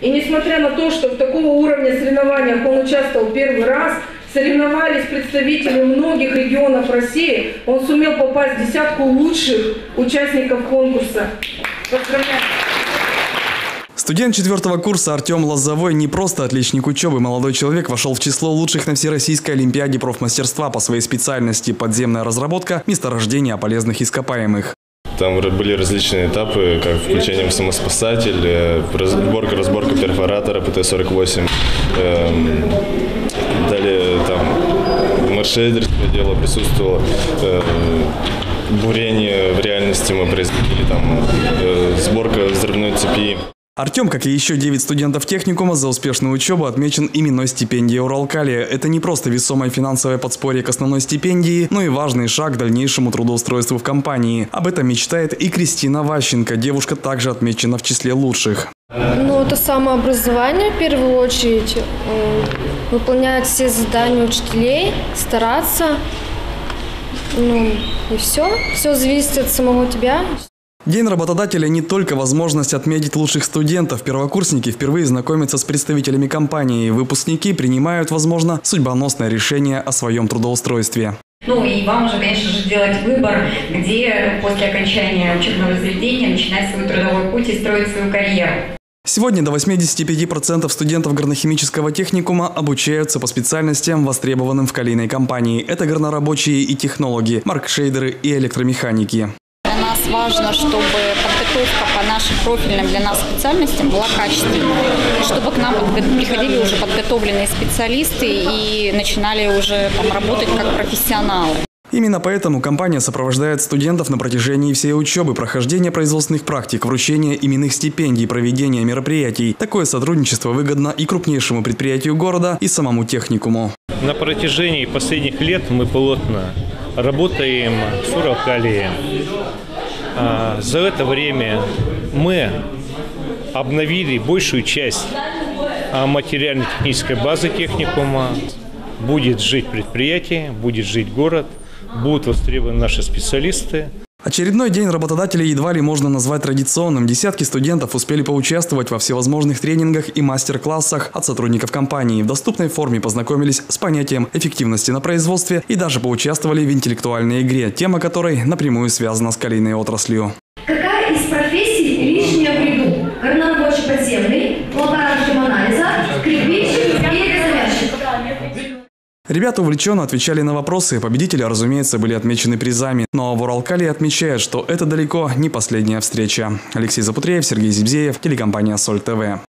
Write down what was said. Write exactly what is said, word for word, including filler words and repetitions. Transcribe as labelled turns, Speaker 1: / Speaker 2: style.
Speaker 1: И несмотря на то, что в такого уровня соревнованиях он участвовал первый раз, соревновались представители многих регионов России, он сумел попасть в десятку лучших участников конкурса. Поздравляю!
Speaker 2: Студент четвертого курса Артем Лозовой не просто отличник учебы. Молодой человек вошел в число лучших на Всероссийской олимпиаде профмастерства по своей специальности подземная разработка месторождения полезных ископаемых.
Speaker 3: Там были различные этапы, как включение в самоспасатель, сборка, разборка перфоратора Пэ Тэ сорок восемь. Далее там маршрейдерское дело присутствовало. Бурение в реальности мы производили, там сборка взрывной цепи.
Speaker 2: Артем, как и еще девять студентов техникума, за успешную учебу отмечен именной стипендией Уралкалия. Это не просто весомое финансовое подспорье к основной стипендии, но и важный шаг к дальнейшему трудоустройству в компании. Об этом мечтает и Кристина Ващенко. Девушка также отмечена в числе лучших.
Speaker 4: Ну, это самообразование в первую очередь. Выполнять все задания учителей, стараться. Ну, и все. Все зависит от самого тебя.
Speaker 2: День работодателя не только возможность отметить лучших студентов. Первокурсники впервые знакомятся с представителями компании. Выпускники принимают, возможно, судьбоносное решение о своем трудоустройстве.
Speaker 5: Ну и вам уже, конечно же, делать выбор, где после окончания учебного заведения начинать свой трудовой путь и строить свою карьеру.
Speaker 2: Сегодня до восьмидесяти пяти процентов студентов горнохимического техникума обучаются по специальностям, востребованным в калийной компании. Это горнорабочие и технологи, маркшейдеры и электромеханики.
Speaker 6: Для нас важно, чтобы подготовка по нашим профильным для нас специальностям была качественной, чтобы к нам приходили уже подготовленные специалисты и начинали уже там работать как профессионалы.
Speaker 2: Именно поэтому компания сопровождает студентов на протяжении всей учебы, прохождения производственных практик, вручения именных стипендий, проведения мероприятий. Такое сотрудничество выгодно и крупнейшему предприятию города, и самому техникуму.
Speaker 7: На протяжении последних лет мы плотно работаем с Уралкалием. За это время мы обновили большую часть материально-технической базы техникума. Будет жить предприятие, будет жить город, будут востребованы наши специалисты.
Speaker 2: Очередной день работодателей едва ли можно назвать традиционным. Десятки студентов успели поучаствовать во всевозможных тренингах и мастер-классах от сотрудников компании. В доступной форме познакомились с понятием эффективности на производстве и даже поучаствовали в интеллектуальной игре, тема которой напрямую связана с калийной отраслью.
Speaker 8: Какая из профессий лишняя в ряду? Горнорабочий подземный, лаборатория анализа, скрипичный или завязчик?
Speaker 2: Ребята увлеченно отвечали на вопросы. Победители, разумеется, были отмечены призами. Но в Уралкалии отмечают, что это далеко не последняя встреча. Алексей Запутреев, Сергей Зибзеев, телекомпания Соль ТВ.